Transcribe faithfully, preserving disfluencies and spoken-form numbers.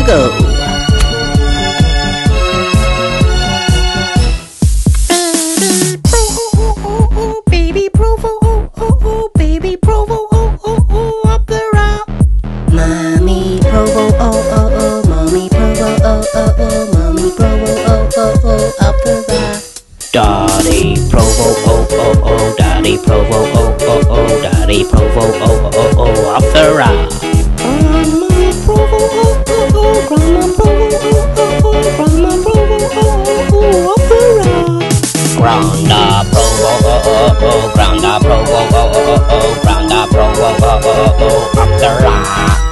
go. Baby Provo, oh, oh, oh, baby Provo, oh, oh, oh, up the rock. Mommy Provo, oh, oh, oh, mommy Provo, oh, oh, oh, mommy Provo, oh, oh, oh, up the rock. Daddy Provo, oh, oh, oh, Daddy Provo, oh, oh, oh, Daddy Provo, oh, oh, oh, up the rock. Grandma Provo, oh, oh, oh, Grandma Provo, oh, oh, oh, Grandma Provo, oh, oh, oh, up the rock. Granda Provo, oh, oh, oh, Granda Provo, oh, oh, oh, Granda Provo, oh, oh, oh, up the rock.